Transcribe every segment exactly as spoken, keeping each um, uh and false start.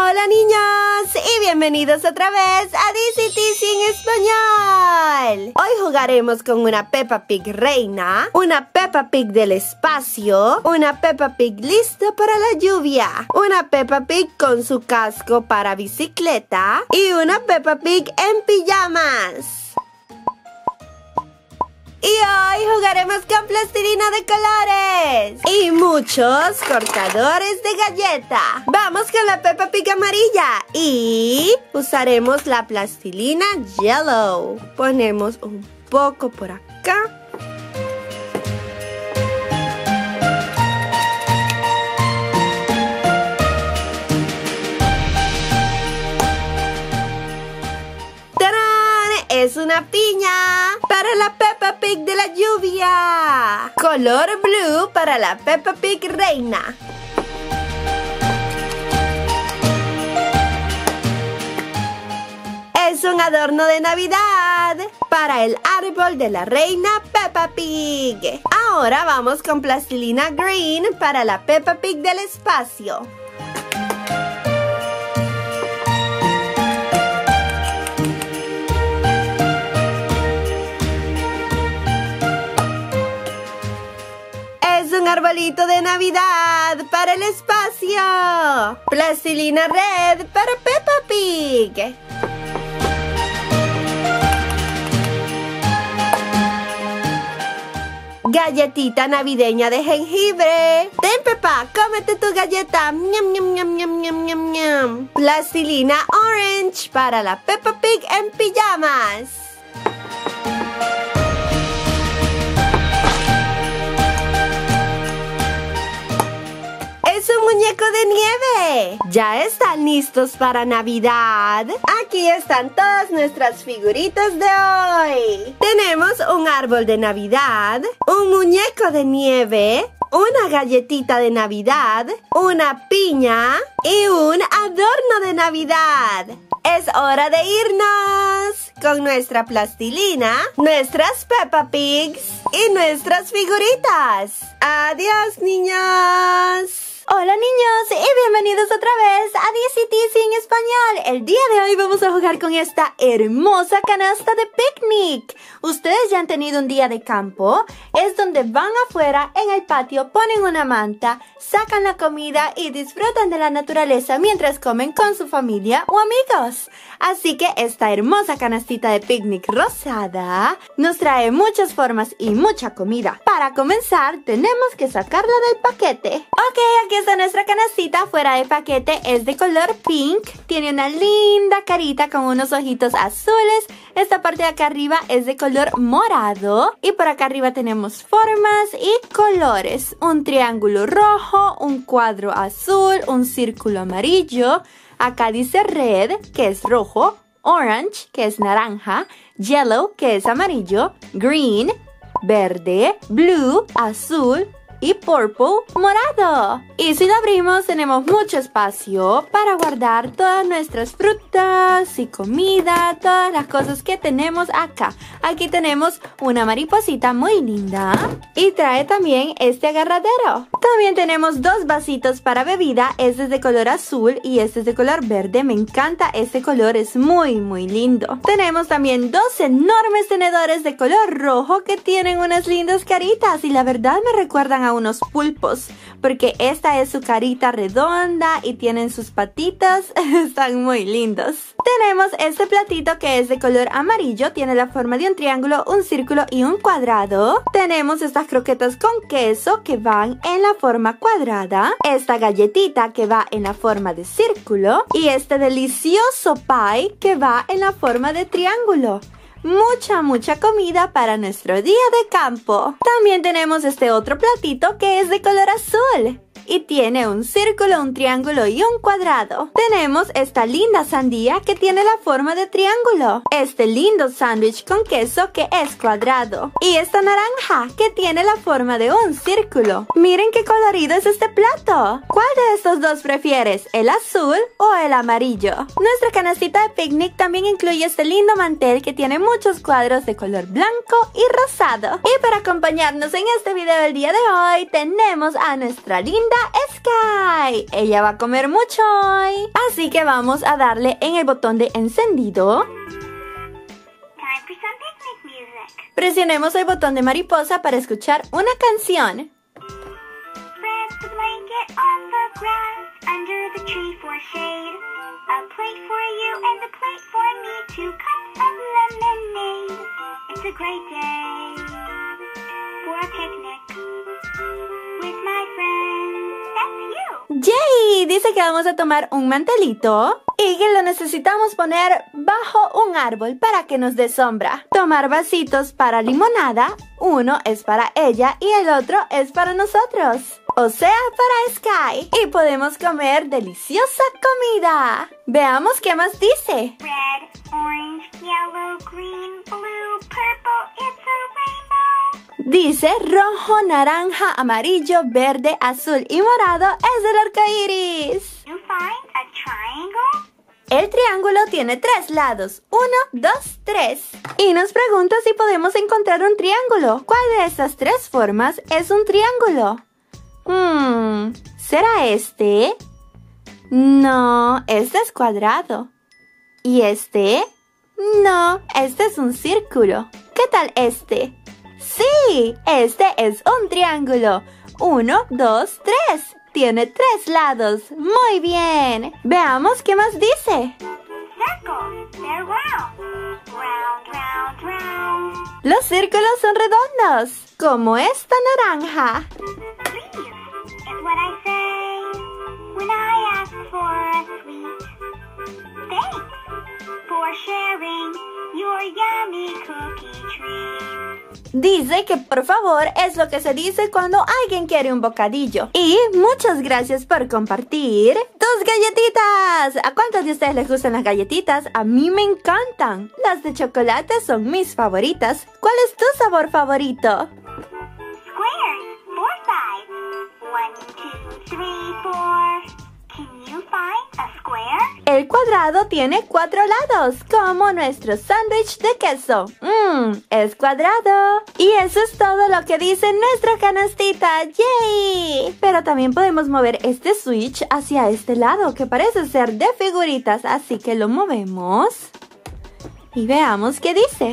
Hola niños y bienvenidos otra vez a Dizzy Tizzy en español. Hoy jugaremos con una Peppa Pig reina, una Peppa Pig del espacio, una Peppa Pig lista para la lluvia, una Peppa Pig con su casco para bicicleta y una Peppa Pig en pijamas. Y hoy jugaremos con plastilina de colores y muchos cortadores de galleta. Vamos con la Peppa Pig amarilla y usaremos la plastilina yellow. Ponemos un poco por acá. Es una piña para la Peppa Pig de la lluvia. Color blue para la Peppa Pig reina. Es un adorno de Navidad para el árbol de la reina Peppa Pig. Ahora vamos con plastilina green para la Peppa Pig del espacio. Un arbolito de Navidad para el espacio. Plastilina red para Peppa Pig. Galletita navideña de jengibre. Ten, Peppa, cómete tu galleta. Ñam, ñam, ñam, ñam, ñam, ñam, ñam. Plastilina orange para la Peppa Pig en pijamas. ¡Es un muñeco de nieve! ¿Ya están listos para Navidad? Aquí están todas nuestras figuritas de hoy. Tenemos un árbol de Navidad, un muñeco de nieve, una galletita de Navidad, una piña y un adorno de Navidad. Es hora de irnos con nuestra plastilina, nuestras Peppa Pigs y nuestras figuritas. ¡Adiós, niños! Hola niños y bienvenidos otra vez a Dizzy Tizzy en español. El día de hoy vamos a jugar con esta hermosa canasta de picnic. Ustedes ya han tenido un día de campo. Es donde van afuera en el patio, ponen una manta, sacan la comida y disfrutan de la naturaleza mientras comen con su familia o amigos. Así que esta hermosa canastita de picnic rosada nos trae muchas formas y mucha comida. Para comenzar tenemos que sacarla del paquete. Ok, aquí está nuestra canastita fuera de paquete. Es de color pink. Tiene una linda carita con unos ojitos azules. Esta parte de acá arriba es de color morado. Y por acá arriba tenemos formas y colores. Un triángulo rojo, un cuadro azul, un círculo amarillo. Acá dice red, que es rojo, orange, que es naranja, yellow, que es amarillo, green, verde, blue, azul y purple, morado. Y si lo abrimos tenemos mucho espacio para guardar todas nuestras frutas y comida, todas las cosas que tenemos acá. Aquí tenemos una mariposita muy linda y trae también este agarradero. También tenemos dos vasitos para bebida. Este es de color azul y este es de color verde. Me encanta este color, es muy muy lindo. Tenemos también dos enormes tenedores de color rojo que tienen unas lindas caritas y la verdad me recuerdan a unos pulpos porque esta es su carita redonda y tienen sus patitas. Están muy lindos. Tenemos este platito que es de color amarillo, tiene la forma de un triángulo, un círculo y un cuadrado. Tenemos estas croquetas con queso que van en la forma cuadrada, esta galletita que va en la forma de círculo y este delicioso pie que va en la forma de triángulo. Mucha, mucha comida para nuestro día de campo. También tenemos este otro platito que es de color azul y tiene un círculo, un triángulo y un cuadrado. Tenemos esta linda sandía que tiene la forma de triángulo, este lindo sándwich con queso que es cuadrado y esta naranja que tiene la forma de un círculo. Miren qué colorido es este plato. ¿Cuál de estos dos prefieres, el azul o el amarillo? Nuestra canastita de picnic también incluye este lindo mantel que tiene muchos cuadros de color blanco y rosado. Y para acompañarnos en este video del día de hoy tenemos a nuestra linda Sky. Ella va a comer mucho hoy. Así que vamos a darle en el botón de encendido. Presionemos el botón de mariposa para escuchar una canción. Spread the blanket on the grass under the tree for shade. A plate for you and a plate for me, two cups of lemonade. It's a great day for a picnic with my friends. That's you. Yay, dice que vamos a tomar un mantelito y que lo necesitamos poner bajo un árbol para que nos dé sombra. Tomar vasitos para limonada, uno es para ella y el otro es para nosotros. O sea, para Sky. Y podemos comer deliciosa comida. Veamos qué más dice. Red, orange, yellow, green, blue, purple, it's a rainbow. Dice rojo, naranja, amarillo, verde, azul y morado es el arco iris. You find a triangle? El triángulo tiene tres lados. Uno, dos, tres. Y nos pregunta si podemos encontrar un triángulo. ¿Cuál de estas tres formas es un triángulo? Hmm, ¿será este? No, este es cuadrado. ¿Y este? No, este es un círculo. ¿Qué tal este? ¡Sí! Este es un triángulo. Uno, dos, tres. Tiene tres lados. ¡Muy bien! Veamos qué más dice. Circles, they're round. Round, round, round. Los círculos son redondos, como esta naranja. Please, is what I say when I ask for a sweet. Thanks for sharing your yummy cookie treat. Dice que por favor es lo que se dice cuando alguien quiere un bocadillo. Y muchas gracias por compartir tus galletitas. ¿A cuántos de ustedes les gustan las galletitas? A mí me encantan. Las de chocolate son mis favoritas. ¿Cuál es tu sabor favorito? Squares, four sides. One, two, three, four. Can you find a square? El cuadrado tiene cuatro lados, como nuestro sándwich de queso. Mmm, es cuadrado. Y eso es todo lo que dice nuestra canastita. ¡Yay! Pero también podemos mover este switch hacia este lado, que parece ser de figuritas. Así que lo movemos. Y veamos qué dice.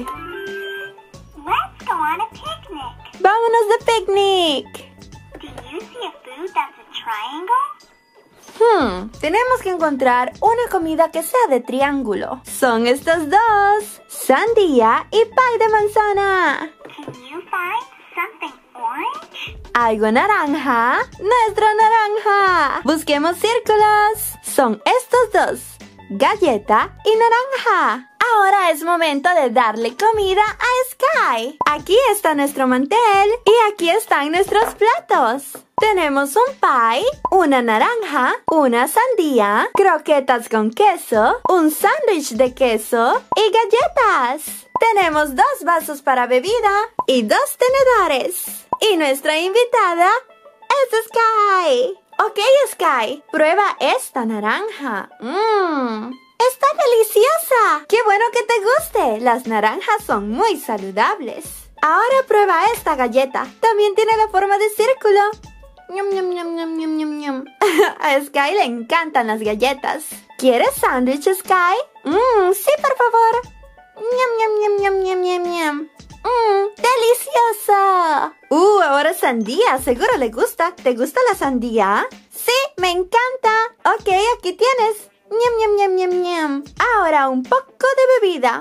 Let's go on a picnic. ¡Vámonos de picnic! Do you see a food that's a triangle? Hmm, tenemos que encontrar una comida que sea de triángulo. Son estos dos, sandía y pie de manzana. Can you find something orange? Algo naranja, nuestra naranja. Busquemos círculos. Son estos dos, galleta y naranja. Ahora es momento de darle comida a Sky. Aquí está nuestro mantel y aquí están nuestros platos. Tenemos un pie, una naranja, una sandía, croquetas con queso, un sándwich de queso y galletas. Tenemos dos vasos para bebida y dos tenedores. Y nuestra invitada es Sky. Ok, Sky, prueba esta naranja. Mmm, está deliciosa. Qué bueno que te guste. Las naranjas son muy saludables. Ahora prueba esta galleta. También tiene la forma de círculo. Ñam, ñam, ñam, ñam, ñam, ñam, ñam. A Sky le encantan las galletas. ¿Quieres sándwich, Sky? Mmm, sí, por favor. Ñam, ñam, ñam, ñam, ñam, ñam, ñam. Mmm, delicioso. Uh, ahora sandía. Seguro le gusta. ¿Te gusta la sandía? Sí, me encanta. Ok, aquí tienes. Ñam, ñam, ñam, ñam, ñam. Ahora un poco de bebida.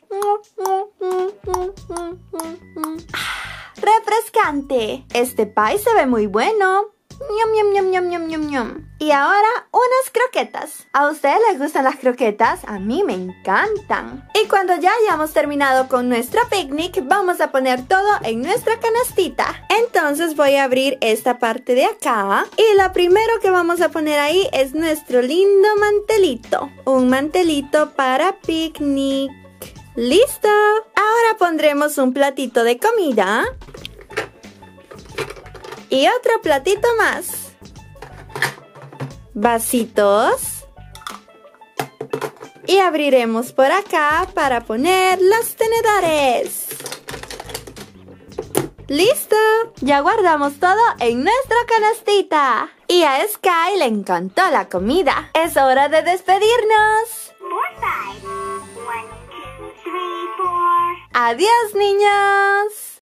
Refrescante. Este pie se ve muy bueno. Ñam, ñam, ñam, ñam, ñam, ñam, ñam. Y ahora unas croquetas. ¿A ustedes les gustan las croquetas? A mí me encantan. Y cuando ya hayamos terminado con nuestro picnic, vamos a poner todo en nuestra canastita. Entonces voy a abrir esta parte de acá. Y lo primero que vamos a poner ahí es nuestro lindo mantelito. Un mantelito para picnic. ¡Listo! Ahora pondremos un platito de comida. Y otro platito más. Vasitos. Y abriremos por acá para poner los tenedores. ¡Listo! Ya guardamos todo en nuestra canastita. Y a Sky le encantó la comida. Es hora de despedirnos. Four, five. One, two, three, four. Adiós, niños.